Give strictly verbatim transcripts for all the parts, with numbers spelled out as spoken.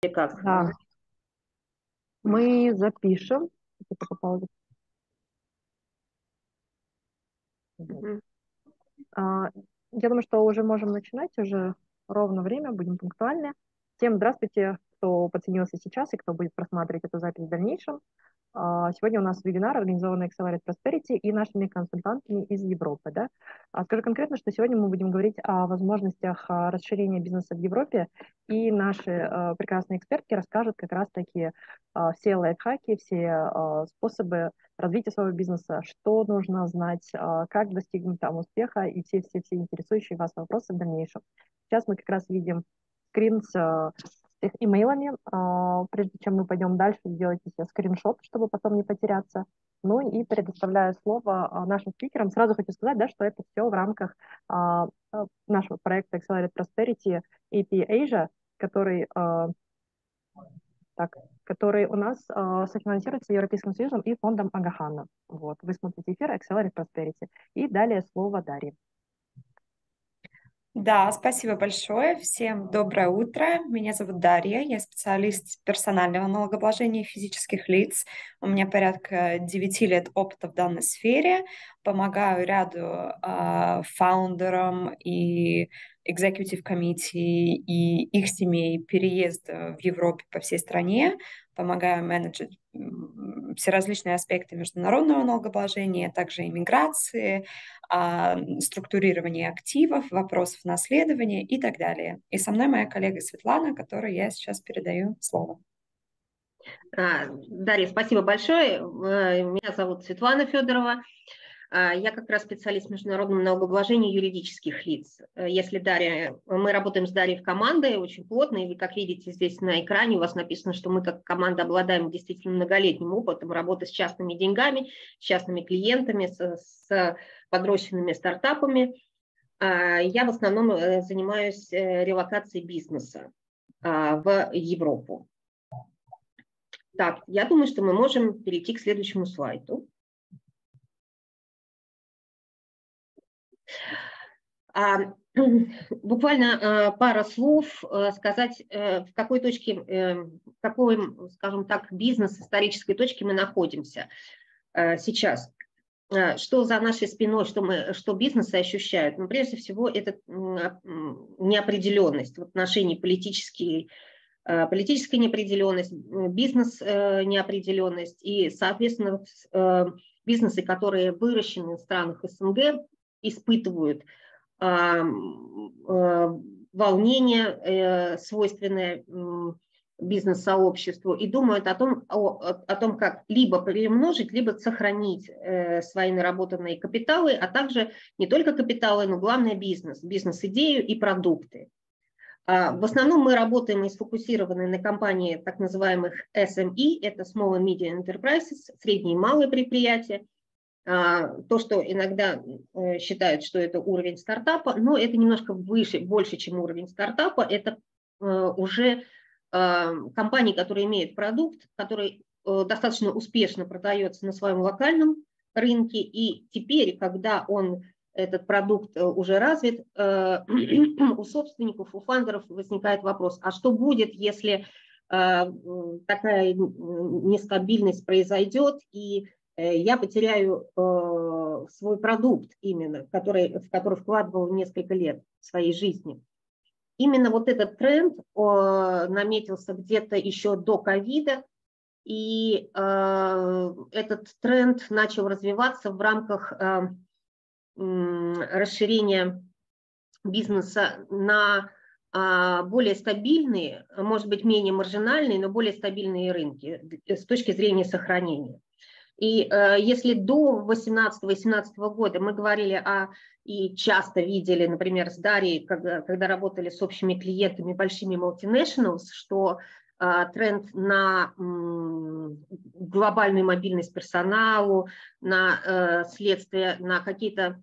Как? Да, мы запишем. Это по поводу. Мгм. А, Я думаю, что уже можем начинать, уже ровно время, будем пунктуальны. Всем здравствуйте, кто подсоединился сейчас и кто будет просматривать эту запись в дальнейшем. А, Сегодня у нас вебинар, организованный Accelerate Prosperity и нашими консультантами из Европы. Да? А Скажу конкретно, что сегодня мы будем говорить о возможностях а, расширения бизнеса в Европе, и наши а, прекрасные экспертки расскажут как раз-таки а, все лайфхаки, все а, способы развития своего бизнеса, что нужно знать, а, как достигнуть там успеха и все-все-все интересующие вас вопросы в дальнейшем. Сейчас мы как раз видим скрин с а, их имейлами. А, Прежде чем мы пойдем дальше, сделайте себе скриншот, чтобы потом не потеряться. Ну и предоставляю слово а, нашим спикерам. Сразу хочу сказать, да, что это все в рамках а, а, нашего проекта Accelerate Prosperity эй пи Asia, который, а, так, который у нас а, софинансируется Европейским Союзом и фондом Агахана. Вот. Вы смотрите эфир Accelerate Prosperity. И далее слово Дарье. Да, спасибо большое. Всем доброе утро. Меня зовут Дарья. Я специалист персонального налогообложения физических лиц. У меня порядка девяти лет опыта в данной сфере. Помогаю ряду э, фаундерам и executive committee и их семей переезд в Европе по всей стране. Помогаю менеджить все различные аспекты международного налогообложения, также иммиграции, структурирования активов, вопросов наследования и так далее. И со мной моя коллега Светлана, которой я сейчас передаю слово. Дарья, спасибо большое. Меня зовут Светлана Федорова. Я как раз специалист в международном налогообложении юридических лиц. Если Дарья, мы работаем с Дарьей в команде очень плотно, и вы, как видите здесь на экране, у вас написано, что мы как команда обладаем действительно многолетним опытом работы с частными деньгами, с частными клиентами, с, с подрощенными стартапами. Я в основном занимаюсь релокацией бизнеса в Европу. Так, я думаю, что мы можем перейти к следующему слайду. А, буквально а, пара слов а, сказать, а, в какой точке, а, в какой, скажем так, бизнес-исторической точке мы находимся а, сейчас. А, что за нашей спиной, что, мы, что бизнесы ощущают? Ну, прежде всего, это неопределенность в отношении политической, политическая неопределенность, бизнес-неопределенность и, соответственно, бизнесы, которые выращены в странах СНГ, испытывают волнение, свойственное бизнес-сообществу, и думают о том, о, о том, как либо приумножить, либо сохранить свои наработанные капиталы, а также не только капиталы, но главное бизнес, бизнес-идею и продукты. В основном мы работаем и сфокусированы на компании так называемых эс эм и, это Small and Medium Enterprises, средние и малые предприятия. То, что иногда считают, что это уровень стартапа, но это немножко выше, больше, чем уровень стартапа. Это уже компании, которые имеют продукт, который достаточно успешно продается на своем локальном рынке, и теперь, когда он, этот продукт уже развит, у собственников, у фаундеров возникает вопрос, а что будет, если такая нестабильность произойдет, и я потеряю э, свой продукт именно, который, в который вкладывал несколько лет своей жизни. Именно вот этот тренд э, наметился где-то еще до ковида, и э, этот тренд начал развиваться в рамках э, э, расширения бизнеса на э, более стабильные, может быть, менее маржинальные, но более стабильные рынки с точки зрения сохранения. И э, если до две тысячи восемнадцатого-восемнадцатого года мы говорили о, и часто видели, например, с Дарьей, когда, когда работали с общими клиентами, большими multinationals, что э, тренд на м, глобальную мобильность персоналу, на э, следствие, на какие-то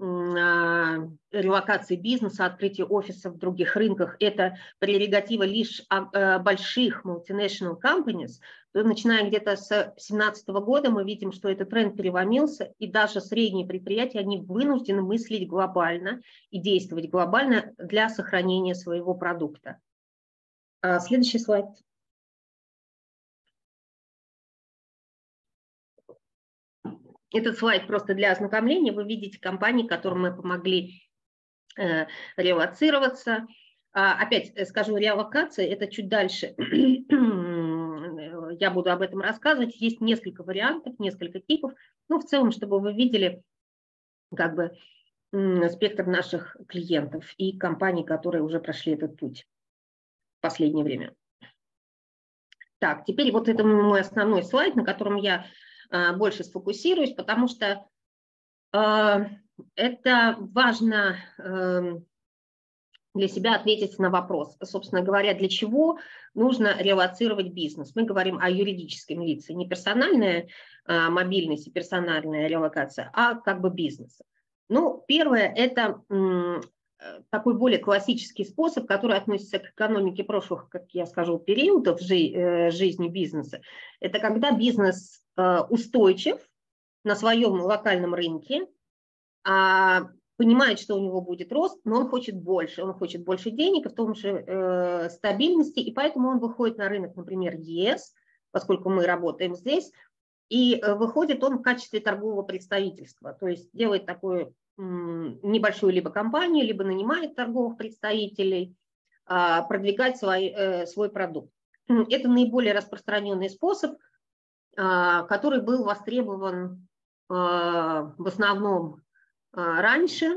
релокации бизнеса, открытие офисов в других рынках, это прерогатива лишь больших multinational companies, то начиная где-то с две тысячи семнадцатого года мы видим, что этот тренд переломился, и даже средние предприятия, они вынуждены мыслить глобально и действовать глобально для сохранения своего продукта. Следующий слайд, Этот слайд просто для ознакомления. Вы видите компании, которым мы помогли э, релоцироваться. А, опять скажу, реалокация – это чуть дальше. Я буду об этом рассказывать. Есть несколько вариантов, несколько типов. Ну, в целом, чтобы вы видели как бы спектр наших клиентов и компаний, которые уже прошли этот путь в последнее время. Так, теперь вот это мой основной слайд, на котором я а, больше сфокусируюсь, потому что а, это важно а, для себя ответить на вопрос. Собственно говоря, для чего нужно релоцировать бизнес? Мы говорим о юридическом лице, не персональная а, мобильность и персональная релокация, а как бы бизнес. Ну, первое – это м, такой более классический способ, который относится к экономике прошлых, как я скажу, периодов жи э, жизни бизнеса. Это когда бизнес э, устойчив на своем локальном рынке, а, понимает, что у него будет рост, но он хочет больше, он хочет больше денег, в том же э, стабильности, и поэтому он выходит на рынок, например, ЕС, поскольку мы работаем здесь, и э, выходит он в качестве торгового представительства, то есть делает такую м, небольшую либо компанию, либо нанимает торговых представителей, э, продвигать свой, э, свой продукт. Это наиболее распространенный способ, э, который был востребован э, в основном раньше,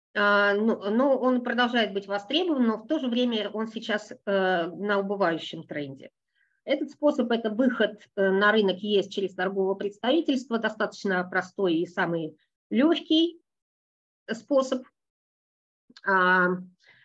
но он продолжает быть востребован, но в то же время он сейчас на убывающем тренде. Этот способ – это выход на рынок ЕС через торговое представительство, достаточно простой и самый легкий способ. То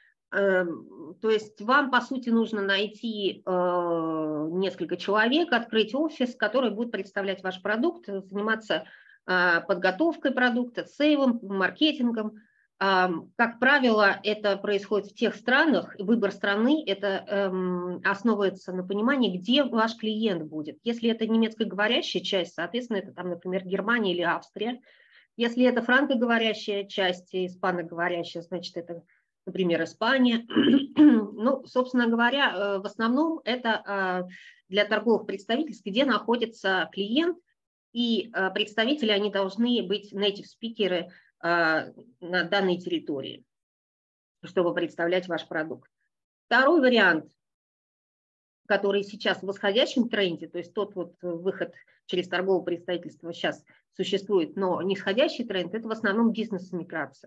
есть вам, по сути, нужно найти несколько человек, открыть офис, который будет представлять ваш продукт, заниматься подготовкой продукта, сейлом, маркетингом. Как правило, это происходит в тех странах, выбор страны это основывается на понимании, где ваш клиент будет. Если это немецкоговорящая часть, соответственно, это там, например, Германия или Австрия. Если это франкоговорящая часть, испаноговорящая, значит, это, например, Испания. Ну, собственно говоря, в основном это для торговых представительств, где находится клиент, и представители, они должны быть native спикеры на данной территории, чтобы представлять ваш продукт. Второй вариант, который сейчас в восходящем тренде, то есть тот вот выход через торговое представительство сейчас существует, но нисходящий тренд, это в основном бизнес-миграция.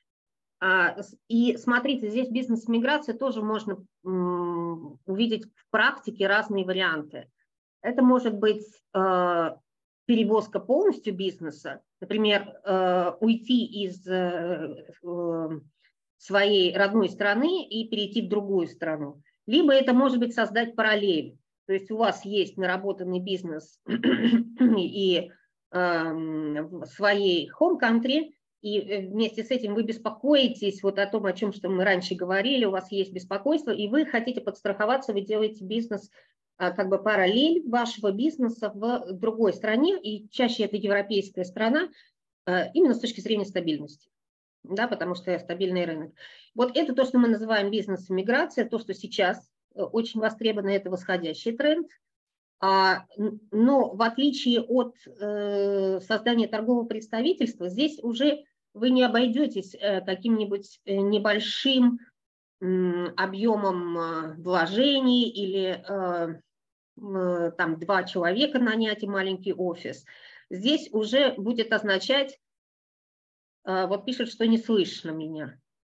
И смотрите, здесь бизнес-миграция тоже можно увидеть в практике разные варианты. Это может быть перевозка полностью бизнеса, например, э, уйти из э, своей родной страны и перейти в другую страну. Либо это может быть создать параллель, то есть у вас есть наработанный бизнес и э, в своей home country, и вместе с этим вы беспокоитесь вот о том, о чем что мы раньше говорили, у вас есть беспокойство, и вы хотите подстраховаться, вы делаете бизнес как бы параллель вашего бизнеса в другой стране, и чаще это европейская страна, именно с точки зрения стабильности, да, потому что стабильный рынок. Вот это то, что мы называем бизнес-миграция, то, что сейчас очень востребовано, это восходящий тренд. Но в отличие от создания торгового представительства, здесь уже вы не обойдетесь каким-нибудь небольшим объемом вложений или там два человека нанять и маленький офис. Здесь уже будет означать, вот пишут, что не слышно меня.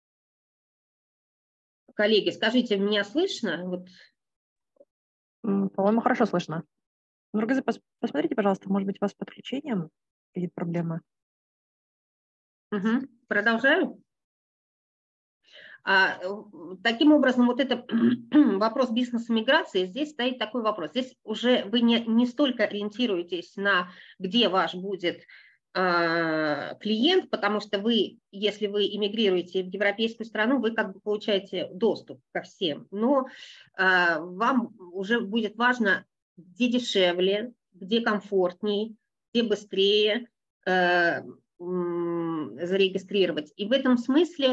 Коллеги, скажите, меня слышно? Вот. По-моему, хорошо слышно. Нургазы, посмотрите, пожалуйста, может быть, у вас с подключением какие-то проблемы? Угу. Продолжаю. А, таким образом, вот это вопрос бизнес-миграции, здесь стоит такой вопрос. Здесь уже вы не, не столько ориентируетесь на, где ваш будет а, клиент, потому что вы, если вы эмигрируете в европейскую страну, вы как бы получаете доступ ко всем. Но а, вам уже будет важно, где дешевле, где комфортнее, где быстрее а, зарегистрировать. И в этом смысле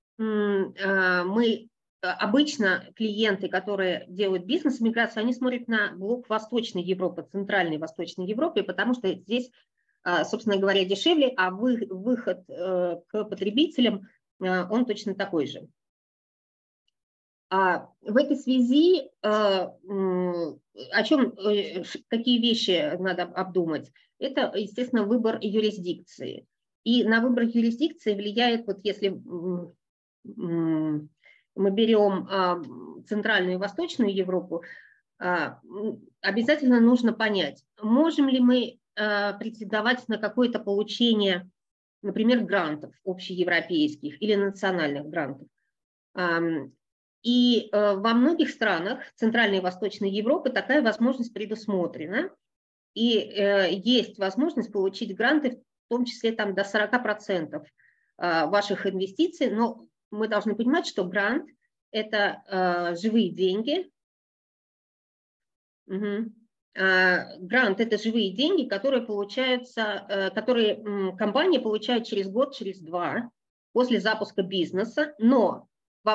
мы обычно клиенты, которые делают бизнес-миграцию, они смотрят на блок Восточной Европы, Центральной Восточной Европы, потому что здесь собственно говоря, дешевле, а выход к потребителям, он точно такой же. А в этой связи о чем, какие вещи надо обдумать? Это, естественно, выбор юрисдикции. И на выбор юрисдикции влияет, вот если мы берем Центральную и Восточную Европу, обязательно нужно понять, можем ли мы претендовать на какое-то получение, например, грантов общеевропейских или национальных грантов. И во многих странах Центральной и Восточной Европы такая возможность предусмотрена. И есть возможность получить гранты, в том числе там, до сорока процентов ваших инвестиций. Но мы должны понимать, что грант – это живые деньги. Угу. Грант – это живые деньги, которые получаются, которые компания получает через год, через два после запуска бизнеса. Но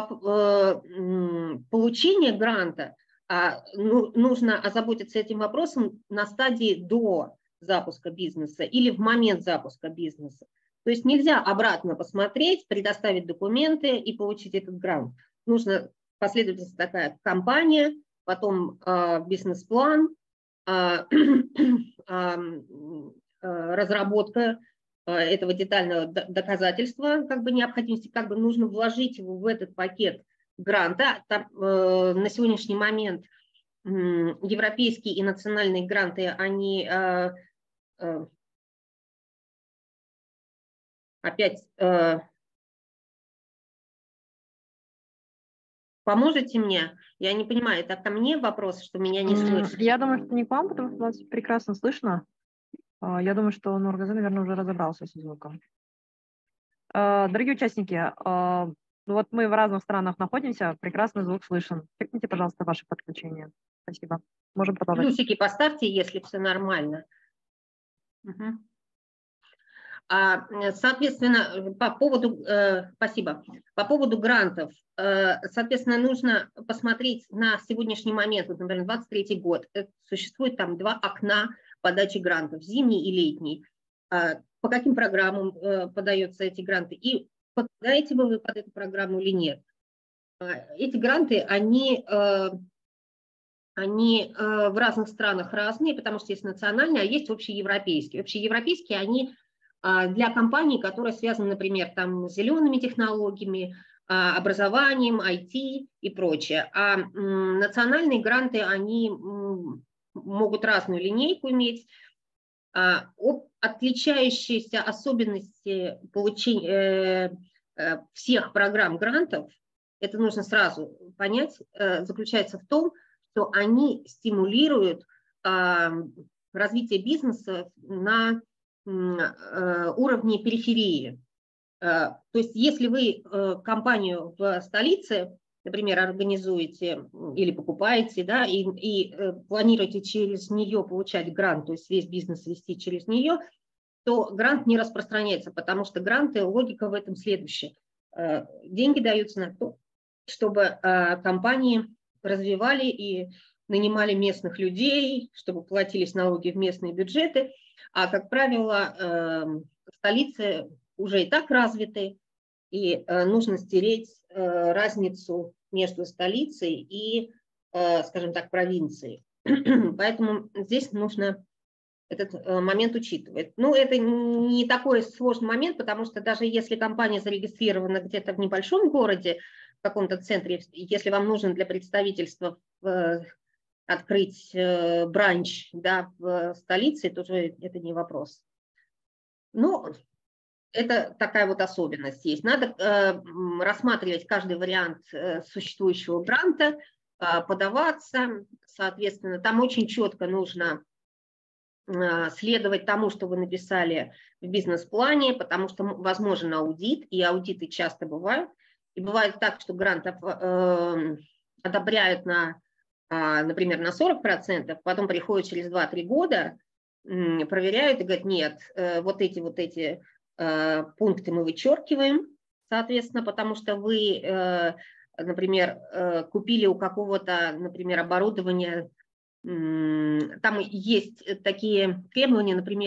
получение гранта нужно озаботиться этим вопросом на стадии до запуска бизнеса или в момент запуска бизнеса. То есть нельзя обратно посмотреть, предоставить документы и получить этот грант. Нужно последовательность такая: компания, потом бизнес-план, разработка этого детального доказательства как бы необходимости, как бы нужно вложить его в этот пакет гранта. Там, э, на сегодняшний момент э, европейские и национальные гранты, они э, э, опять э, поможете мне? Я не понимаю, это ко мне вопрос, что меня не слышно? Я думаю, что не к вам, потому что вас прекрасно слышно. Я думаю, что Нургазы, наверное, уже разобрался со звуком. Дорогие участники, вот мы в разных странах находимся, прекрасный звук слышен. Чекните, пожалуйста, ваше подключение. Спасибо. Можем продолжать. Плюсики поставьте, если все нормально. Угу. Соответственно, по поводу, э, спасибо, по поводу грантов, э, соответственно, нужно посмотреть на сегодняшний момент, вот, например, двадцать третий год, существует там два окна подачи грантов, зимний и летний. Э, по каким программам э, подаются эти гранты и подпадаете вы под эту программу или нет. Э, эти гранты, они... Э, Они э, в разных странах разные, потому что есть национальные, а есть общеевропейские. Общеевропейские, они э, для компаний, которые связаны, например, там, с зелеными технологиями, э, образованием, ай ти и прочее. А э, национальные гранты, они э, могут разную линейку иметь. Э, отличающиеся особенности получения э, э, всех программ грантов, это нужно сразу понять, э, заключается в том, что они стимулируют э, развитие бизнеса на э, уровне периферии. Э, то есть если вы э, компанию в столице, например, организуете или покупаете, да, и, и э, планируете через нее получать грант, то есть весь бизнес вести через нее, то грант не распространяется, потому что гранты, логика в этом следующая. Э, деньги даются на то, чтобы э, компании развивали и нанимали местных людей, чтобы платились налоги в местные бюджеты. А, как правило, столицы уже и так развиты, и нужно стереть разницу между столицей и, скажем так, провинцией. Поэтому здесь нужно этот момент учитывать. Ну, это не такой сложный момент, потому что даже если компания зарегистрирована где-то в небольшом городе, в каком-то центре, если вам нужно для представительства э, открыть э, бранч, да, в столице, то уже это не вопрос. Ну, это такая вот особенность есть. Надо э, рассматривать каждый вариант э, существующего гранта, э, подаваться, соответственно, там очень четко нужно э, следовать тому, что вы написали в бизнес-плане, потому что возможен аудит, и аудиты часто бывают. И бывает так, что грант э, одобряют на, э, например, на сорок процентов, потом приходят через два-три года, э, проверяют и говорят, нет, э, вот эти вот эти э, пункты мы вычеркиваем, соответственно, потому что вы, э, например, э, купили у какого-то, например, оборудования, э, там есть такие требования, например,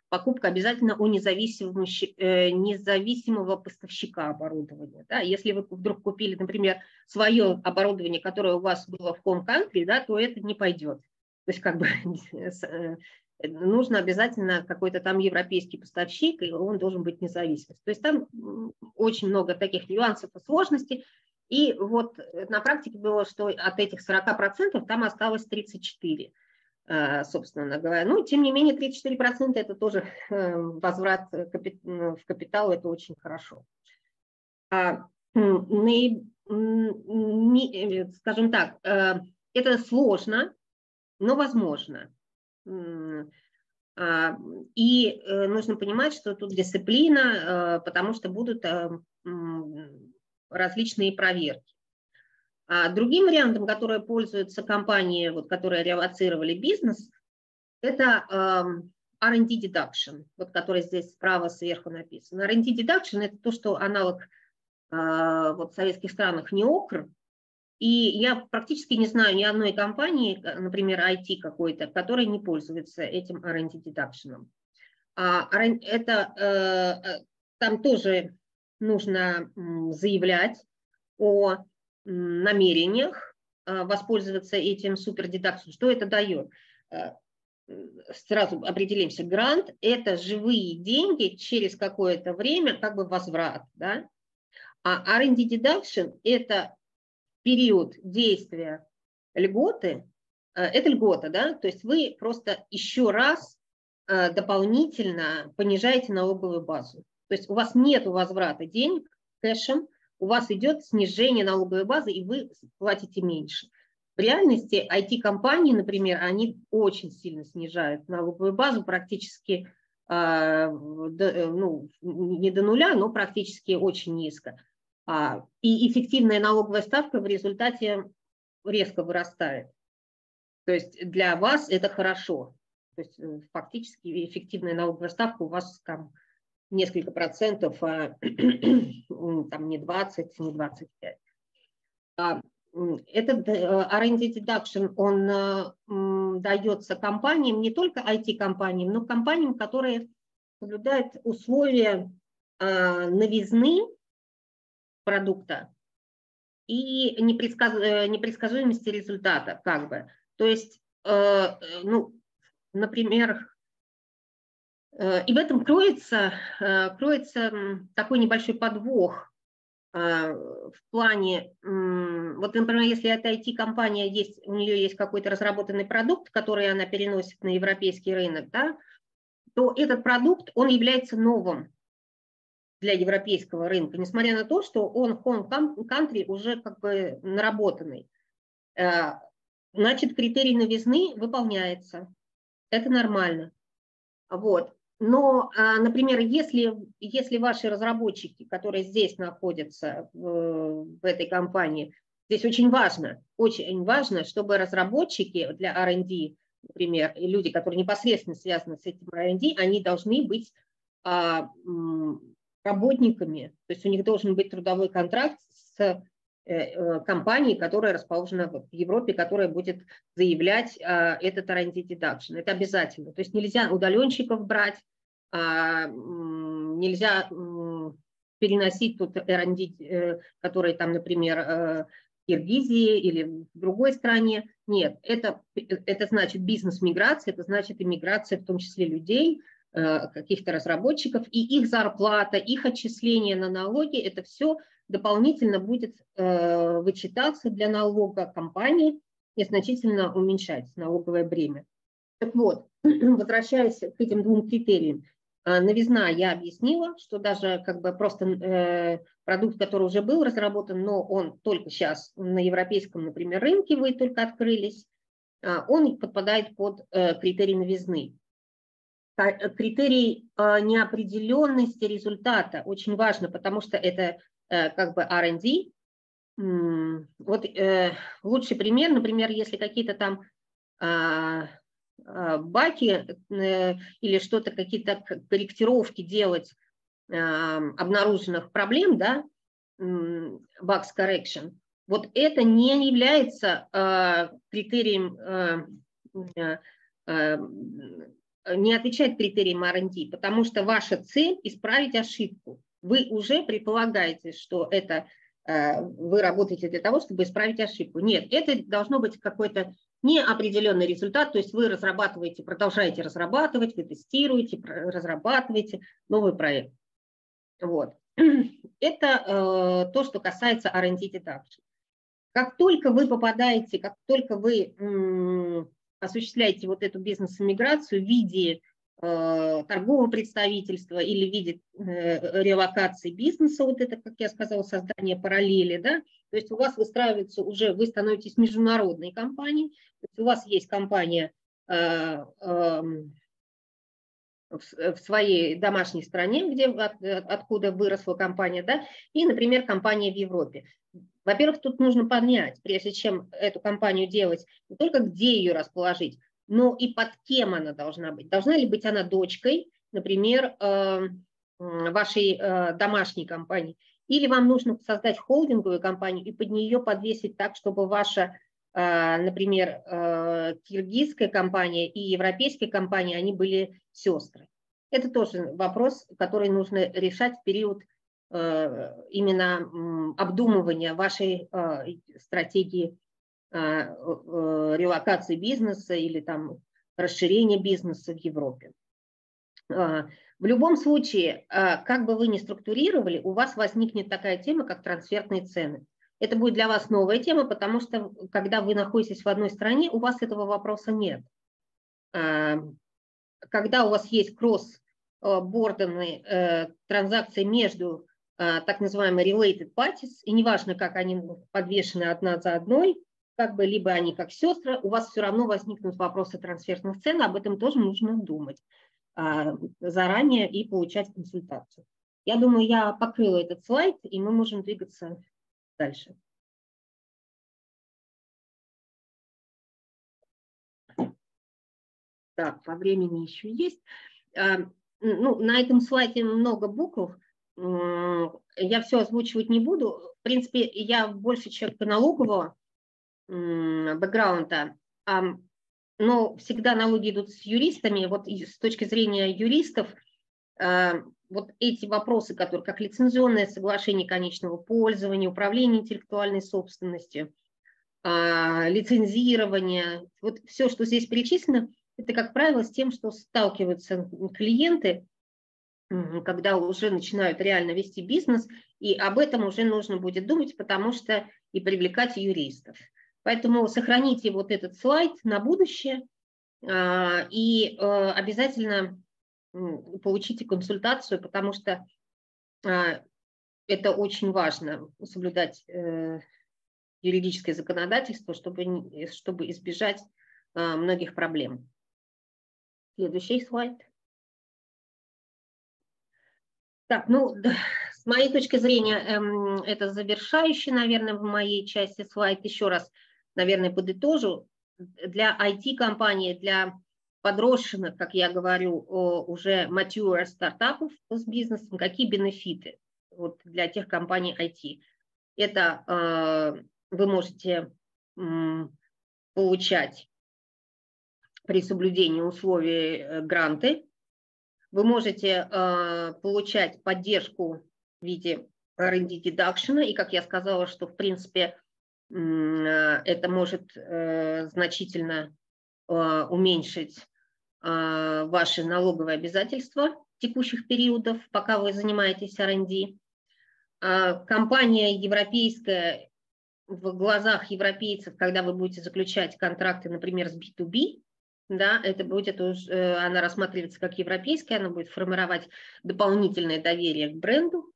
покупка обязательно у независимого, независимого поставщика оборудования. Да? Если вы вдруг купили, например, свое оборудование, которое у вас было в home country, да, то это не пойдет. То есть как бы нужно обязательно какой-то там европейский поставщик, и он должен быть независимым. То есть там очень много таких нюансов и сложностей. И вот на практике было, что от этих сорока процентов там осталось тридцать четыре процента, собственно говоря. Ну, тем не менее, тридцать четыре процента это тоже возврат в капитал, это очень хорошо. Скажем так, это сложно, но возможно. И нужно понимать, что тут дисциплина, потому что будут различные проверки. Другим вариантом, который пользуются компании, вот, которые релоцировали бизнес, это ар энд ди deduction, вот, который здесь справа сверху написан. ар энд ди deduction – это то, что аналог вот, в советских странах НИОКР. И я практически не знаю ни одной компании, например, ай ти какой-то, которая не пользуется этим ар энд ди deduction. Это, там тоже нужно заявлять о намерениях воспользоваться этим супердедакцией. Что это дает? Сразу определимся. Грант – это живые деньги через какое-то время, как бы возврат. Да? А ар энд ди deduction – это период действия льготы, это льгота, да, то есть вы просто еще раз дополнительно понижаете налоговую базу. То есть у вас нет возврата денег кэшем, у вас идет снижение налоговой базы, и вы платите меньше. В реальности ай ти-компании, например, они очень сильно снижают налоговую базу, практически ну, не до нуля, но практически очень низко. И эффективная налоговая ставка в результате резко вырастает. То есть для вас это хорошо. То есть фактически эффективная налоговая ставка у вас там несколько процентов, а там не двадцать, не двадцать пять. Этот ар энд ди deduction, он дается компаниям, не только ай ти-компаниям, но компаниям, которые соблюдают условия новизны продукта и непредсказ... непредсказуемости результата, как бы. То есть, э, ну, например, э, и в этом кроется, э, кроется такой небольшой подвох э, в плане, э, вот, например, если это ай ти-компания, есть, у нее есть какой-то разработанный продукт, который она переносит на европейский рынок, да, то этот продукт, он является новым для европейского рынка, несмотря на то, что он в home country уже как бы наработанный. Значит, критерий новизны выполняется. Это нормально. Вот. Но, например, если, если ваши разработчики, которые здесь находятся в, в этой компании, здесь очень важно, очень важно, чтобы разработчики для ар энд ди, например, и люди, которые непосредственно связаны с этим ар энд ди, они должны быть работниками, то есть у них должен быть трудовой контракт с компанией, которая расположена в Европе, которая будет заявлять этот ар энд ди deduction. Это обязательно. То есть нельзя удаленщиков брать, нельзя переносить тут ар энд ди, который там, например, в Киргизии или в другой стране. Нет, это, это значит бизнес-миграция, это значит иммиграция, в том числе людей, каких-то разработчиков, и их зарплата, их отчисления на налоги, это все дополнительно будет э, вычитаться для налога компании и значительно уменьшать налоговое бремя. Так вот, возвращаясь к этим двум критериям, э, новизна я объяснила, что даже как бы просто э, продукт, который уже был разработан, но он только сейчас на европейском, например, рынке, вы только открылись, э, он подпадает под э, критерий новизны. Критерий э, неопределенности результата очень важно, потому что это э, как бы ар энд ди. Вот э, лучший пример, например, если какие-то там э, э, баки э, или что-то, какие-то корректировки делать э, обнаруженных проблем, да, bugs correction, вот это не является э, критерием э, э, не отвечает критериям ар энд ди, потому что ваша цель – исправить ошибку. Вы уже предполагаете, что это вы работаете для того, чтобы исправить ошибку. Нет, это должно быть какой-то неопределенный результат, то есть вы разрабатываете, продолжаете разрабатывать, вы тестируете, разрабатываете новый проект. Вот. Это э, то, что касается ар энд ди deduction. Как только вы попадаете, как только вы м, осуществляете вот эту бизнес-иммиграцию в виде э, торгового представительства или в виде э, релокации бизнеса, вот это, как я сказала, создание параллели, да, то есть у вас выстраивается уже, вы становитесь международной компанией, то есть у вас есть компания э, э, в своей домашней стране, где, от, откуда выросла компания, да, и, например, компания в Европе. Во-первых, тут нужно понять, прежде чем эту компанию делать, не только где ее расположить, но и под кем она должна быть. Должна ли быть она дочкой, например, вашей домашней компании, или вам нужно создать холдинговую компанию и под нее подвесить так, чтобы ваша, например, киргизская компания и европейская компания, они были сестры. Это тоже вопрос, который нужно решать в период именно обдумывания вашей стратегии релокации бизнеса или там расширения бизнеса в Европе. В любом случае, как бы вы ни структурировали, у вас возникнет такая тема, как трансферные цены. Это будет для вас новая тема, потому что, когда вы находитесь в одной стране, у вас этого вопроса нет. Когда у вас есть кросс-бордерные транзакции между так называемые related parties, и неважно, как они подвешены одна за одной, как бы либо они как сестры, у вас все равно возникнут вопросы трансферных цен, об этом тоже нужно думать заранее и получать консультацию. Я думаю, я покрыла этот слайд, и мы можем двигаться дальше. Так, по времени еще есть. Ну, на этом слайде много букв. Я все озвучивать не буду. В принципе, я больше человек налогового бэкграунда, но всегда налоги идут с юристами. Вот с точки зрения юристов, вот эти вопросы, которые как лицензионное соглашение конечного пользования, управление интеллектуальной собственностью, лицензирование, вот все, что здесь перечислено, это, как правило, с тем, что сталкиваются клиенты, когда уже начинают реально вести бизнес, и об этом уже нужно будет думать, потому что и привлекать юристов. Поэтому сохраните вот этот слайд на будущее и обязательно получите консультацию, потому что это очень важно, соблюдать юридическое законодательство, чтобы, чтобы избежать многих проблем. Следующий слайд. Так, ну, с моей точки зрения, это завершающий, наверное, в моей части слайд. Еще раз, наверное, подытожу. Для ай ти-компаний, для подросших, как я говорю, уже mature стартапов с бизнесом, какие бенефиты вот для тех компаний ай ти? Это вы можете получать при соблюдении условий гранты. Вы можете э, получать поддержку в виде ар энд ди deduction, и, как я сказала, что, в принципе, э, это может э, значительно э, уменьшить э, ваши налоговые обязательства текущих периодов, пока вы занимаетесь ар энд ди. Э, компания европейская, в глазах европейцев, когда вы будете заключать контракты, например, с би ту би, да, это будет уже, она рассматривается как европейская, она будет формировать дополнительное доверие к бренду.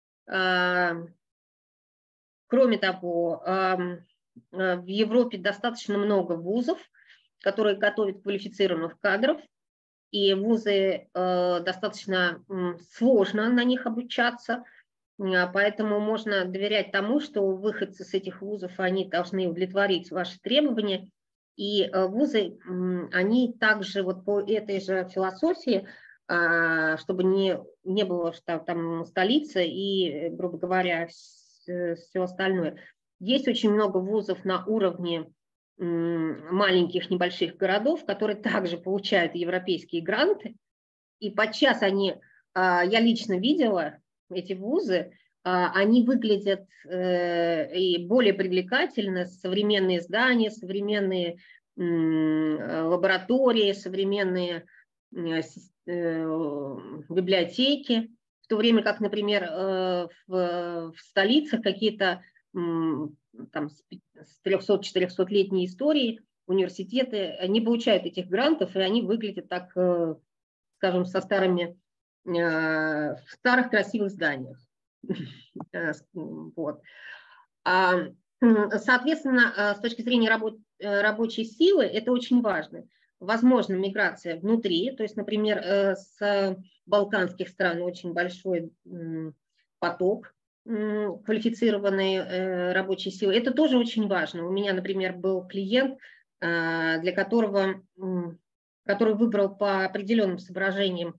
Кроме того, в Европе достаточно много вузов, которые готовят квалифицированных кадров, и вузы достаточно сложно на них обучаться, поэтому можно доверять тому, что выходцы с этих вузов, они должны удовлетворить ваши требования. И вузы, они также вот по этой же философии, чтобы не, не было что там столица и, грубо говоря, все остальное. Есть очень много вузов на уровне маленьких небольших городов, которые также получают европейские гранты. И подчас они, я лично видела эти вузы, они выглядят и более привлекательно, современные здания, современные лаборатории, современные библиотеки, в то время как, например, в, в столицах какие-то там с трёхсот-четырёхсотлетней истории университеты не получают этих грантов, и они выглядят так, скажем, со старыми, в старых красивых зданиях. Вот. Соответственно, с точки зрения рабо- рабочей силы, это очень важно. Возможно, миграция внутри, то есть, например, с балканских стран очень большой поток квалифицированной рабочей силы. Это тоже очень важно. У меня, например, был клиент, для которого, который выбрал по определенным соображениям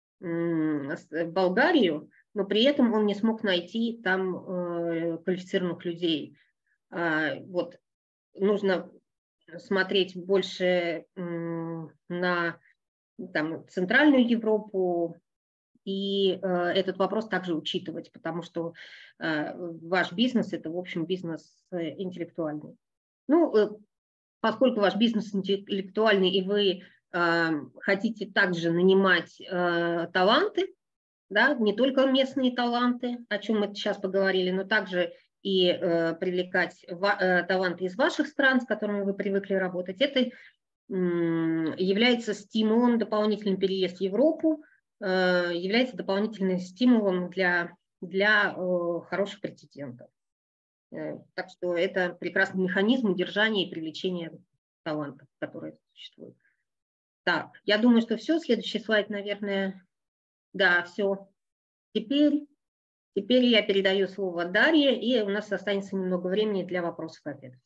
Болгарию, но при этом он не смог найти там квалифицированных людей. Вот. Нужно смотреть больше на там, Центральную Европу и этот вопрос также учитывать, потому что ваш бизнес – это, в общем, бизнес интеллектуальный. Ну, поскольку ваш бизнес интеллектуальный, и вы хотите также нанимать таланты, да, не только местные таланты, о чем мы сейчас поговорили, но также и э, привлекать ва- э, таланты из ваших стран, с которыми вы привыкли работать. Это э, является стимулом, дополнительный переезд в Европу, э, является дополнительным стимулом для, для э, хороших претендентов. Э, так что это прекрасный механизм удержания и привлечения талантов, которые существуют. Так, я думаю, что все. Следующий слайд, наверное... Да, все. Теперь, теперь я передаю слово Дарье, и у нас останется немного времени для вопросов и ответов.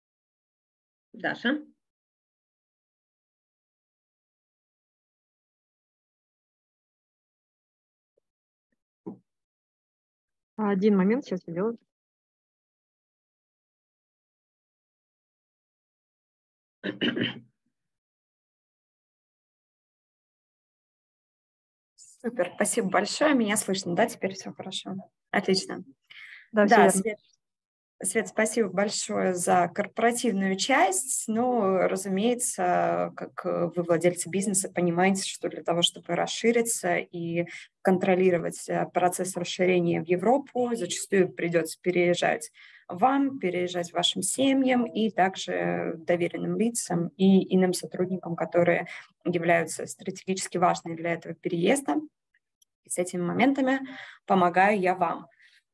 Даша. Один момент, сейчас сделаю. Супер, спасибо большое. Меня слышно, да? Теперь все хорошо. Отлично. Да, Да, все Свет, Свет, спасибо большое за корпоративную часть. Ну, разумеется, как вы владельцы бизнеса, понимаете, что для того, чтобы расшириться и контролировать процесс расширения в Европу, зачастую придется переезжать вам, переезжать вашим семьям и также доверенным лицам и иным сотрудникам, которые являются стратегически важными для этого переезда. И с этими моментами помогаю я вам.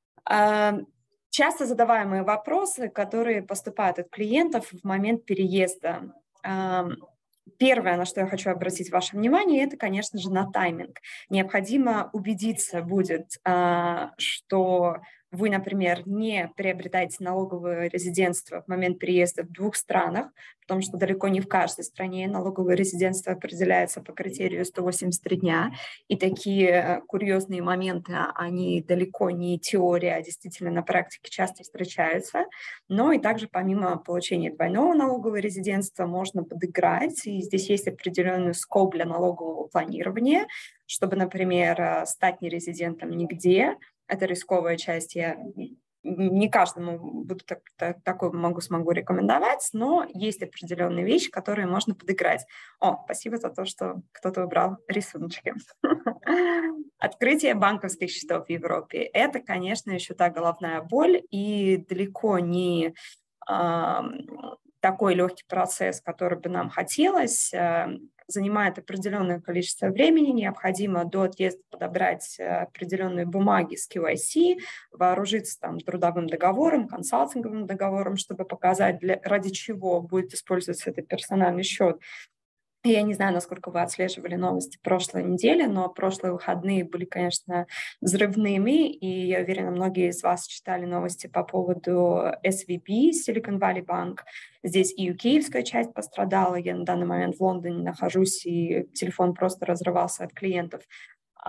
Часто задаваемые вопросы, которые поступают от клиентов в момент переезда. Первое, на что я хочу обратить ваше внимание, это, конечно же, на тайминг. Необходимо убедиться будет, что вы, например, не приобретаете налоговое резидентство в момент переезда в двух странах, потому что далеко не в каждой стране налоговое резидентство определяется по критерию сто восемьдесят три дня. И такие курьезные моменты, они далеко не теория, а действительно на практике часто встречаются. Но и также помимо получения двойного налогового резидентства можно подыграть. И здесь есть определенный скоп для налогового планирования, чтобы, например, стать нерезидентом нигде. Это рисковая часть, я не каждому буду так, так, такой могу, смогу рекомендовать, но есть определенные вещи, которые можно подыграть. О, спасибо за то, что кто-то выбрал рисуночки. Открытие банковских счетов в Европе – это, конечно, еще та головная боль, и далеко не э, такой легкий процесс, который бы нам хотелось. Занимает определенное количество времени, необходимо до отъезда подобрать определенные бумаги с кью ай си, вооружиться там трудовым договором, консалтинговым договором, чтобы показать, для, ради чего будет использоваться этот персональный счет. Я не знаю, насколько вы отслеживали новости прошлой недели, но прошлые выходные были, конечно, взрывными, и я уверена, многие из вас читали новости по поводу эс ви би, Silicon Valley Bank. Здесь и ю кей-евская часть пострадала, я на данный момент в Лондоне нахожусь, и телефон просто разрывался от клиентов.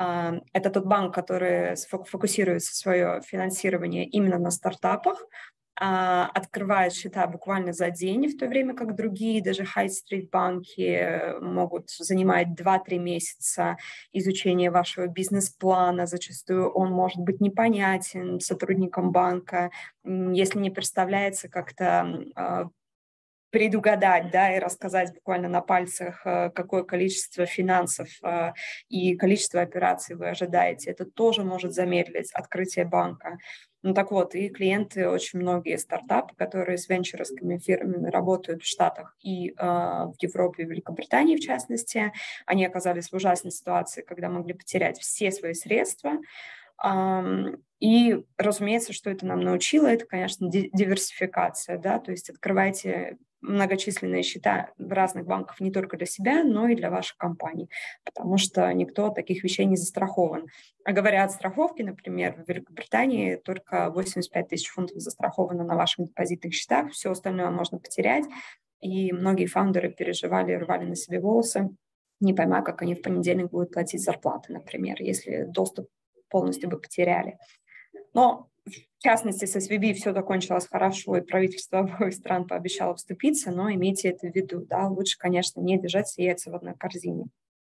Это тот банк, который фокусирует свое финансирование именно на стартапах, открывают счета буквально за день, в то время как другие, даже high-street банки, могут занимать два-три месяца изучения вашего бизнес-плана. Зачастую он может быть непонятен сотрудникам банка, если не представляется как-то предугадать, да, и рассказать буквально на пальцах, какое количество финансов и количество операций вы ожидаете. Это тоже может замедлить открытие банка. Ну так вот, и клиенты, очень многие стартапы, которые с венчуровскими фирмами работают в Штатах и э, в Европе, в Великобритании в частности, они оказались в ужасной ситуации, когда могли потерять все свои средства. И, разумеется, что это нам научило, это, конечно, диверсификация, да, то есть открывайте многочисленные счета в разных банках не только для себя, но и для ваших компаний, потому что никто от таких вещей не застрахован. А говоря о страховке, например, в Великобритании только восемьдесят пять тысяч фунтов застраховано на ваших депозитных счетах, все остальное можно потерять, и многие фаундеры переживали, рвали на себе волосы, не поймя, как они в понедельник будут платить зарплаты, например, если доступ полностью бы потеряли. Но, в частности, с эс ви би все закончилось хорошо, и правительство обоих стран пообещало вступиться, но имейте это в виду, да, лучше, конечно, не держать все яйца в одной корзине.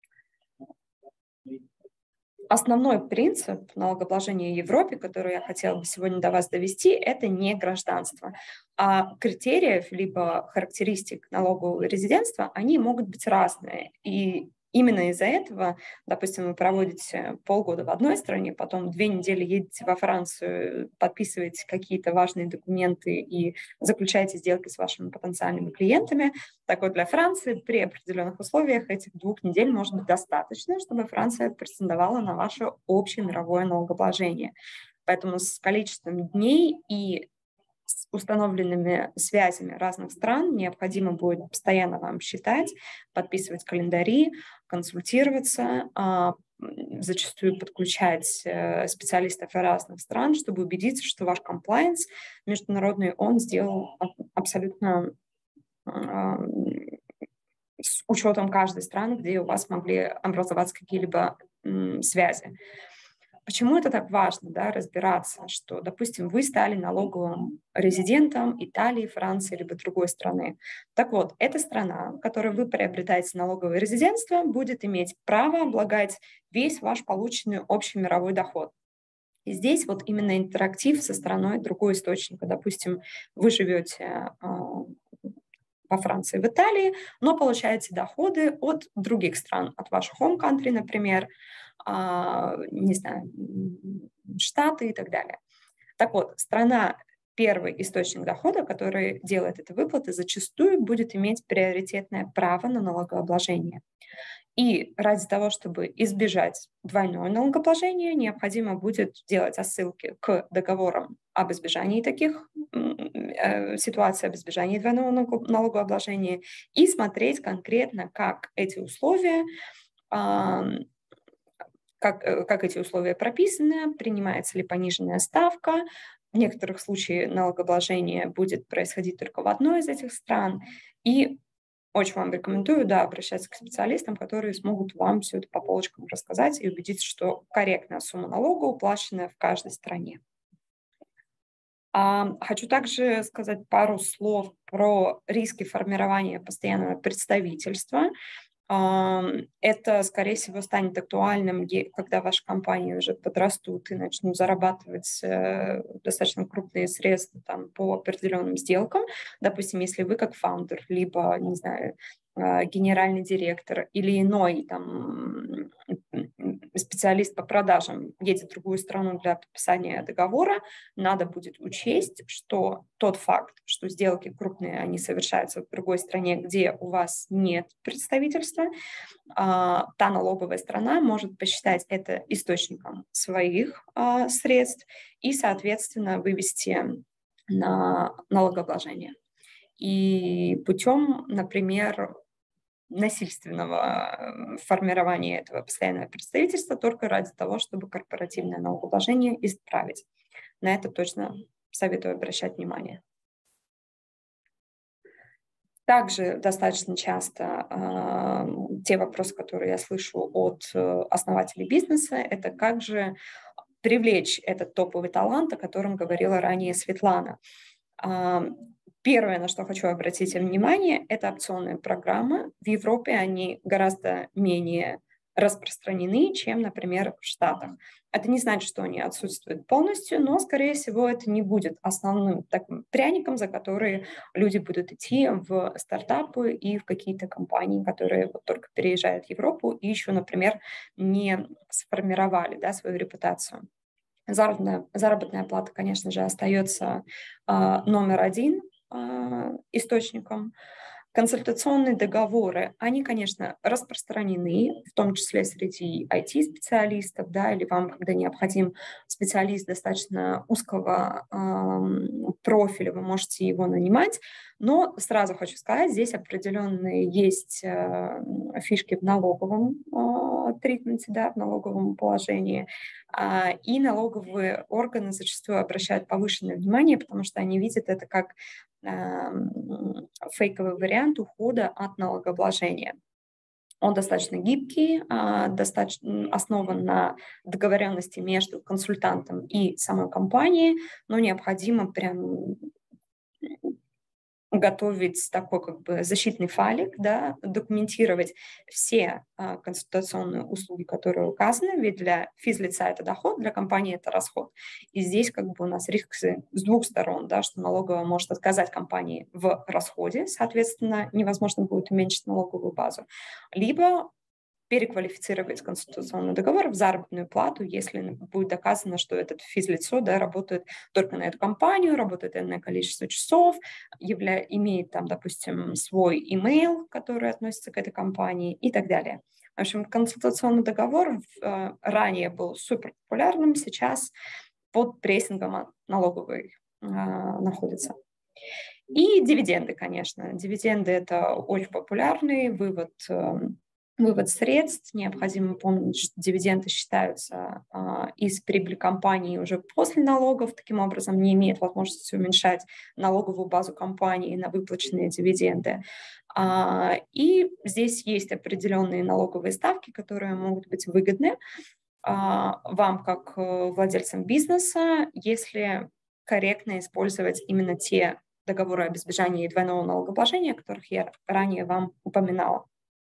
Основной принцип налогообложения в Европе, который я хотела бы сегодня до вас довести, это не гражданство. А критериев либо характеристик налогового резидентства, они могут быть разные. И именно из-за этого, допустим, вы проводите полгода в одной стране, потом две недели едете во Францию, подписываете какие-то важные документы и заключаете сделки с вашими потенциальными клиентами. Так вот, для Франции при определенных условиях этих двух недель может быть достаточно, чтобы Франция претендовала на ваше общее мировое налогообложение. Поэтому с количеством дней и с установленными связями разных стран необходимо будет постоянно вам считать, подписывать календари, консультироваться, зачастую подключать специалистов разных стран, чтобы убедиться, что ваш комплаенс международный, он сделал абсолютно с учетом каждой страны, где у вас могли образоваться какие-либо связи. Почему это так важно, да, разбираться, что, допустим, вы стали налоговым резидентом Италии, Франции либо другой страны. Так вот, эта страна, в которой вы приобретаете налоговое резидентство, будет иметь право облагать весь ваш полученный общий мировой доход. И здесь вот именно интерактив со стороной другого источника. Допустим, вы живете во Франции, в Италии, но получаете доходы от других стран, от ваших home country, например, не знаю, Штаты и так далее. Так вот, страна, первый источник дохода, который делает эти выплаты, зачастую будет иметь приоритетное право на налогообложение. И ради того, чтобы избежать двойного налогообложения, необходимо будет делать отсылки к договорам об избежании таких э, ситуаций, об избежании двойного налогообложения и смотреть конкретно, как эти условия э, Как, как эти условия прописаны, принимается ли пониженная ставка. В некоторых случаях налогообложение будет происходить только в одной из этих стран. И очень вам рекомендую, да, обращаться к специалистам, которые смогут вам все это по полочкам рассказать и убедиться, что корректная сумма налога уплачена в каждой стране. А, хочу также сказать пару слов про риски формирования постоянного представительства. Это, скорее всего, станет актуальным, когда ваши компании уже подрастут и начнут зарабатывать достаточно крупные средства там, по определенным сделкам. Допустим, если вы как фаундер, либо, не знаю, генеральный директор или иной там, специалист по продажам едет в другую страну для подписания договора, надо будет учесть, что тот факт, что сделки крупные, они совершаются в другой стране, где у вас нет представительства, та налоговая страна может посчитать это источником своих средств и, соответственно, вывести на налогообложение. И путем, например, насильственного формирования этого постоянного представительства только ради того, чтобы корпоративное налогообложение исправить. На это точно советую обращать внимание. Также достаточно часто э, те вопросы, которые я слышу от э, основателей бизнеса, это как же привлечь этот топовый талант, о котором говорила ранее Светлана. Первое, на что хочу обратить внимание, это опционные программы. В Европе они гораздо менее распространены, чем, например, в Штатах. Это не значит, что они отсутствуют полностью, но, скорее всего, это не будет основным таким пряником, за который люди будут идти в стартапы и в какие-то компании, которые вот только переезжают в Европу и еще, например, не сформировали, да, свою репутацию. Заработная, заработная плата, конечно же, остается э, номер один э, источником. Консультационные договоры, они, конечно, распространены, в том числе среди ай ти-специалистов, да, или вам, когда необходим специалист достаточно узкого э, профиля, вы можете его нанимать, но сразу хочу сказать, здесь определенные есть э, фишки в налоговом э, тритменте, да, в налоговом положении, э, и налоговые органы зачастую обращают повышенное внимание, потому что они видят это как фейковый вариант ухода от налогообложения. Он достаточно гибкий, достаточно основан на договоренности между консультантом и самой компанией, но необходимо прям готовить такой как бы защитный файлик, да, документировать все а, консультационные услуги, которые указаны, ведь для физлица это доход, для компании это расход. И здесь как бы у нас риск с двух сторон, да, что налоговая может отказать компании в расходе, соответственно, невозможно будет уменьшить налоговую базу, либо переквалифицировать консультационный договор в заработную плату, если будет доказано, что этот физлицо, да, работает только на эту компанию, работает энное количество часов, явля... имеет там, допустим, свой имейл, который относится к этой компании и так далее. В общем, консультационный договор э, ранее был супер популярным, сейчас под прессингом налоговой э, находится. И дивиденды, конечно. Дивиденды – это очень популярный вывод э, Вывод средств. Необходимо помнить, что дивиденды считаются а, из прибыли компании уже после налогов, таким образом не имеет возможности уменьшать налоговую базу компании на выплаченные дивиденды. А, и здесь есть определенные налоговые ставки, которые могут быть выгодны а, вам как владельцам бизнеса, если корректно использовать именно те договоры об избежании двойного налогообложения, о которых я ранее вам упоминала.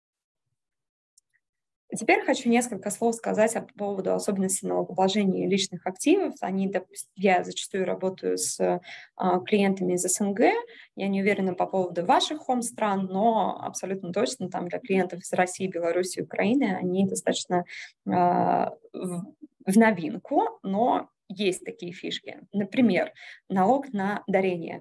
Теперь хочу несколько слов сказать по поводу особенностей налогообложения личных активов. Они, допустим, я зачастую работаю с а, клиентами из эс эн гэ. Я не уверена по поводу ваших хом-стран, но абсолютно точно там для клиентов из России, Беларуси, Украины они достаточно а, в, в новинку, но есть такие фишки. Например, налог на дарение.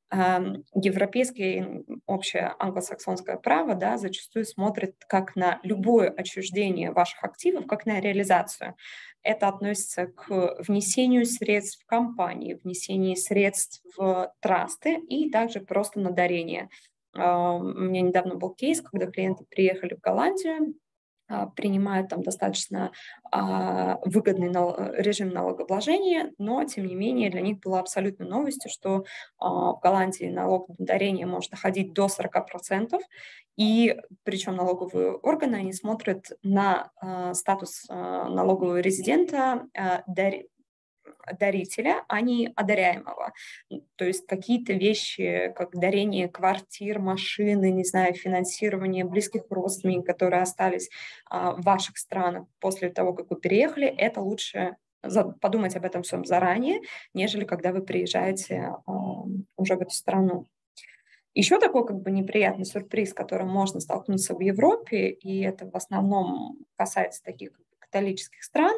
Европейское общее англосаксонское право, да, зачастую смотрит как на любое отчуждение ваших активов, как на реализацию. Это относится к внесению средств в компании, внесению средств в трасты и также просто на дарение. У меня недавно был кейс, когда клиенты приехали в Голландию, принимают там достаточно а, выгодный нал- режим налогообложения, но, тем не менее, для них было абсолютной новостью, что а, в Голландии налог на дарение может доходить до сорок процентов, и причем налоговые органы, они смотрят на а, статус а, налогового резидента, а, дар- дарителя, а не одаряемого. То есть какие-то вещи, как дарение квартир, машины, не знаю, финансирование близких родственников, которые остались а, в ваших странах после того, как вы переехали, это лучше подумать об этом всем заранее, нежели когда вы приезжаете а, уже в эту страну. Еще такой как бы неприятный сюрприз, с которым можно столкнуться в Европе, и это в основном касается таких католических стран,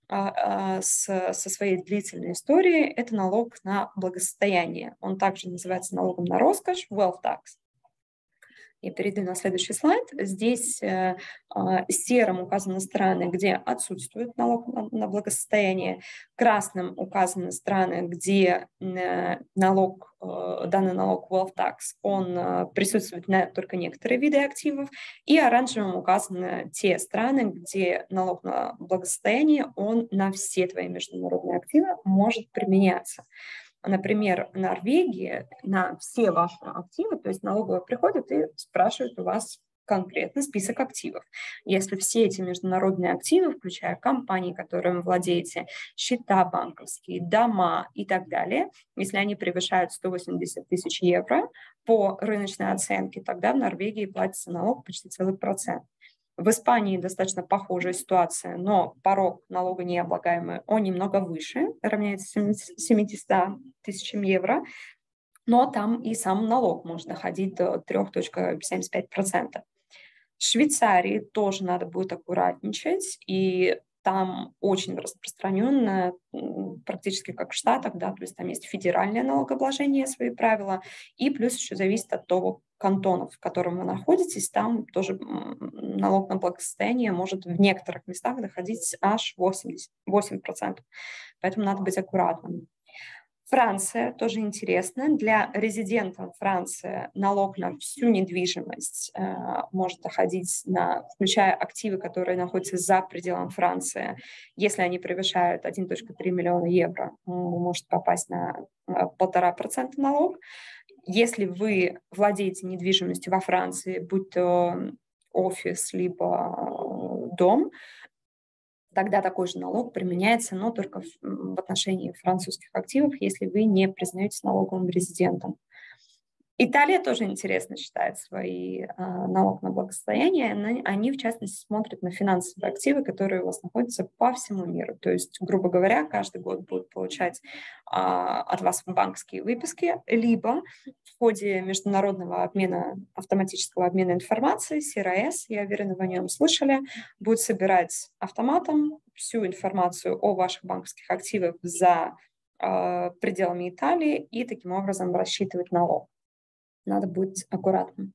с, со своей длительной историей, это налог на благосостояние. Он также называется налогом на роскошь, wealth tax. Я перейду на следующий слайд. Здесь э, серым указаны страны, где отсутствует налог на, на благосостояние. Красным указаны страны, где э, налог, э, данный налог wealth tax, он э, присутствует на только некоторые виды активов. И оранжевым указаны те страны, где налог на благосостояние, он на все твои международные активы может применяться. Например, в Норвегии на все ваши активы, то есть налоговая приходит и спрашивает у вас, конкретно список активов. Если все эти международные активы, включая компании, которыми владеете, счета банковские, дома и так далее, если они превышают сто восемьдесят тысяч евро по рыночной оценке, тогда в Норвегии платится налог почти целый процент. В Испании достаточно похожая ситуация, но порог налога необлагаемый, он немного выше, равняется семидесяти тысячам евро, но там и сам налог может доходить до три целых семьдесят пять сотых процента. В Швейцарии тоже надо будет аккуратничать, и там очень распространенно, практически как в Штатах, да, то есть там есть федеральное налогообложение, свои правила, и плюс еще зависит от того кантона, в котором вы находитесь, там тоже налог на благосостояние может в некоторых местах доходить аж восемьдесят восемь процентов, поэтому надо быть аккуратным. Франция тоже интересно. Для резидентов Франции налог на всю недвижимость э, может доходить, на, включая активы, которые находятся за пределом Франции. Если они превышают один целых три миллиона евро, вы можете попасть на полтора процента налог. Если вы владеете недвижимостью во Франции, будь то офис, либо дом, тогда такой же налог применяется, но только в, в отношении французских активов, если вы не признаетесь налоговым резидентом. Италия тоже интересно считает свои а, налог на благосостояние. Они, они, в частности, смотрят на финансовые активы, которые у вас находятся по всему миру. То есть, грубо говоря, каждый год будут получать а, от вас банковские выписки, либо в ходе международного обмена, автоматического обмена информацией, си эр эс, я уверена, вы о нем слышали, будет собирать автоматом всю информацию о ваших банковских активах за а, пределами Италии и таким образом рассчитывать налог. Надо быть аккуратным.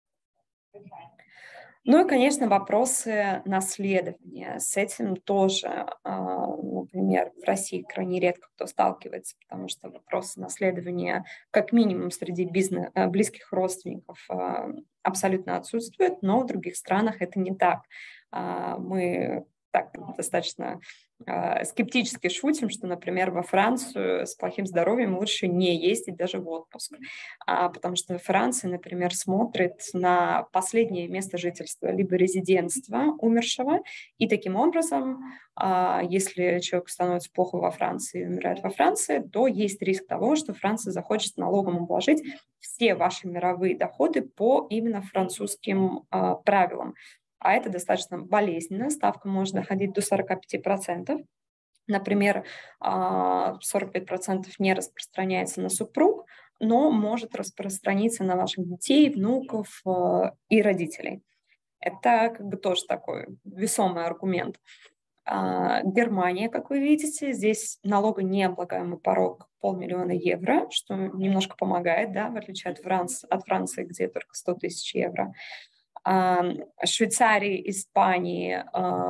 Ну и, конечно, вопросы наследования. С этим тоже, например, в России крайне редко кто сталкивается, потому что вопросы наследования, как минимум, среди бизнес, близких родственников абсолютно отсутствуют, но в других странах это не так. Мы так достаточно э, скептически шутим, что, например, во Францию с плохим здоровьем лучше не ездить даже в отпуск, а, потому что Франция, например, смотрит на последнее место жительства либо резидентство умершего, и таким образом, э, если человеку становится плохо во Франции и умирает во Франции, то есть риск того, что Франция захочет налогом обложить все ваши мировые доходы по именно французским э, правилам. А это достаточно болезненно, ставка может доходить до сорок пять процентов. Например, сорок пять процентов не распространяется на супруг, но может распространиться на ваших детей, внуков и родителей. Это как бы тоже такой весомый аргумент. Германия, как вы видите, здесь налогонеоблагаемый порог полмиллиона евро, что немножко помогает, да, в отличие от Франции, от Франции, где только сто тысяч евро. Швейцарии, Испании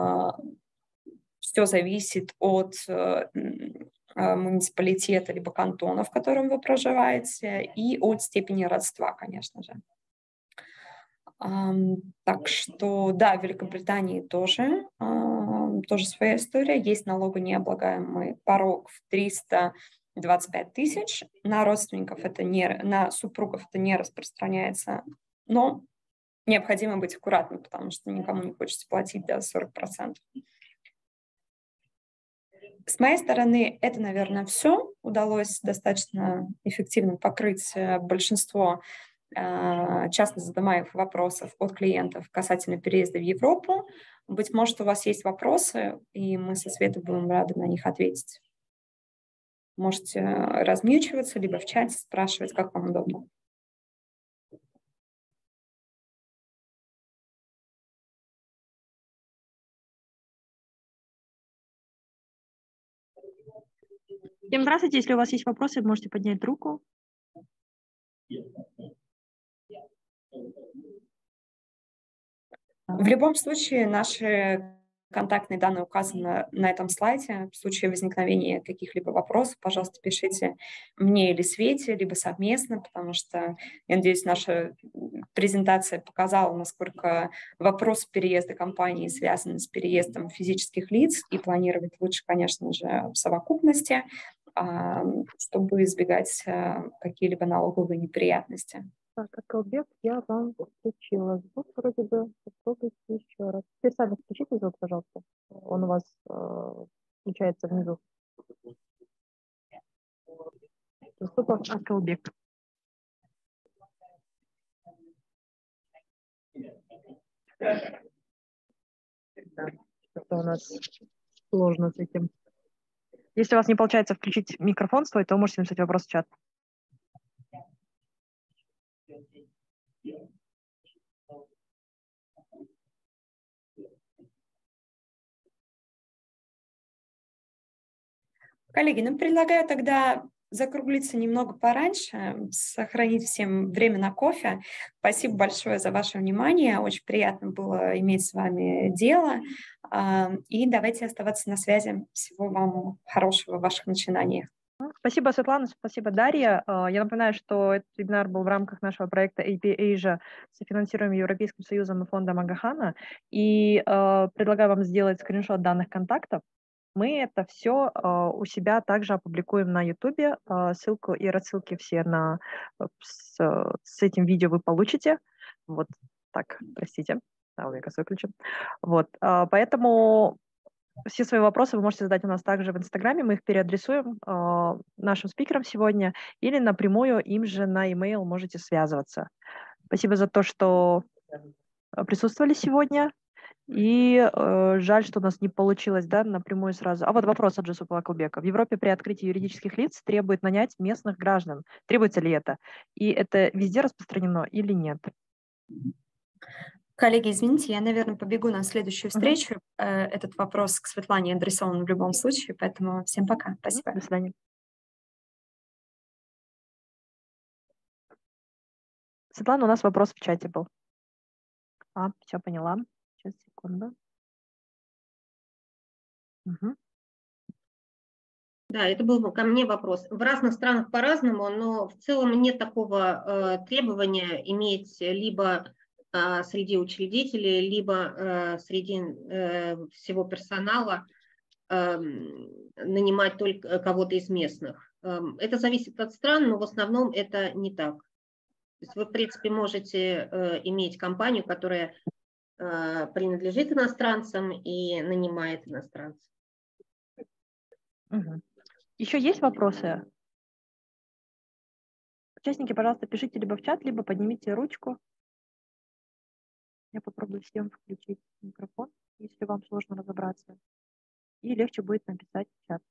все зависит от муниципалитета либо кантона, в котором вы проживаете, и от степени родства, конечно же. Так что, да, в Великобритании тоже, тоже своя история. Есть налогонеоблагаемый порог в триста двадцать пять тысяч. На родственников это не, на супругов это не распространяется, но необходимо быть аккуратным, потому что никому не хочется платить до сорок процентов. С моей стороны, это, наверное, все. Удалось достаточно эффективно покрыть большинство э, часто задаваемых вопросов от клиентов касательно переезда в Европу. Быть может, у вас есть вопросы, и мы со Светой будем рады на них ответить. Можете размьючиваться, либо в чате спрашивать, как вам удобно. Всем здравствуйте. Если у вас есть вопросы, можете поднять руку. В любом случае, наши контактные данные указаны на этом слайде. В случае возникновения каких-либо вопросов, пожалуйста, пишите мне или Свете, либо совместно, потому что, я надеюсь, наша презентация показала, насколько вопрос переезда компании связан с переездом физических лиц, и планировать лучше, конечно же, в совокупности, чтобы избегать какие-либо налоговые неприятности. Так, Акылбек, я вам включила звук вроде бы. Попробуйте еще раз. Теперь сами включите звук, пожалуйста. Он у вас э, включается внизу. Юсупов Акылбек. Что-то у нас сложно с этим. Если у вас не получается включить микрофон свой, то можете написать вопрос в чат. Коллеги, ну предлагаю тогда закруглиться немного пораньше, сохранить всем время на кофе. Спасибо большое за ваше внимание. Очень приятно было иметь с вами дело. И давайте оставаться на связи. Всего вам хорошего в ваших начинаниях. Спасибо, Светлана, спасибо, Дарья. Я напоминаю, что этот вебинар был в рамках нашего проекта эй пи Asia, софинансируемый Европейским Союзом и фондом Агахана. И э, предлагаю вам сделать скриншот данных контактов. Мы это все э, у себя также опубликуем на YouTube. Э, ссылку и рассылки все на, с, с этим видео вы получите. Вот так, простите. Да, у меня косой выключен. Вот, э, поэтому все свои вопросы вы можете задать у нас также в Инстаграме. Мы их переадресуем э, нашим спикерам сегодня или напрямую им же на e-mail можете связываться. Спасибо за то, что присутствовали сегодня. И э, жаль, что у нас не получилось, да, напрямую сразу. А вот вопрос от Джусупа Акылбека. В Европе при открытии юридических лиц требует нанять местных граждан. Требуется ли это? И это везде распространено или нет? Коллеги, извините, я, наверное, побегу на следующую встречу. Uh-huh. Этот вопрос к Светлане адресован в любом случае, поэтому всем пока. Спасибо. До свидания. Светлана, у нас вопрос в чате был. А, все поняла. Сейчас, секунду. Угу. Да, это был ко мне вопрос. В разных странах по-разному, но в целом нет такого э, требования иметь либо э, среди учредителей, либо э, среди э, всего персонала э, нанимать только кого-то из местных. Э, это зависит от стран, но в основном это не так. То есть вы, в принципе, можете э, иметь компанию, которая э, принадлежит иностранцам и нанимает иностранцев. Угу. Еще есть вопросы? Участники, пожалуйста, пишите либо в чат, либо поднимите ручку. Я попробую всем включить микрофон, если вам сложно разобраться. И легче будет написать в чат.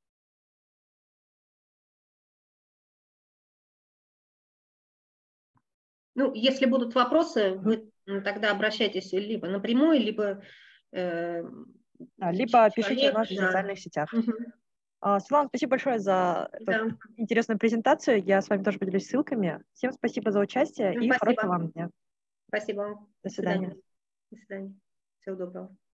Ну, если будут вопросы, вы тогда обращайтесь либо напрямую, либо... Э, да, либо человек, пишите в наших да. социальных сетях. Угу. Светлана, спасибо большое за Да. эту интересную презентацию. Я с вами тоже поделюсь ссылками. Всем спасибо за участие Ну, и спасибо. хорошего вам дня. Спасибо вам. До свидания. До свидания. Всего доброго.